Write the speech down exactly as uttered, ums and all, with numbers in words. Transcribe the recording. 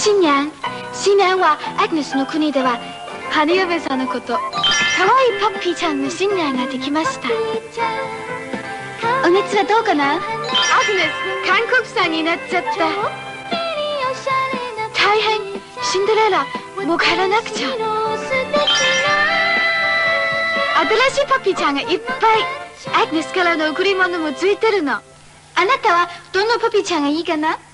新娘新娘はアグネスの国では花嫁さんのことかわいいポッピーちゃんの新娘ができました。お熱はどうかな？アグネス韓国産になっちゃった。大変。シンデレラもう帰らなくちゃ。新しいポッピーちゃんがいっぱい。アグネスからの贈り物もついてるの。あなたはどんなポッピーちゃんがいいかな？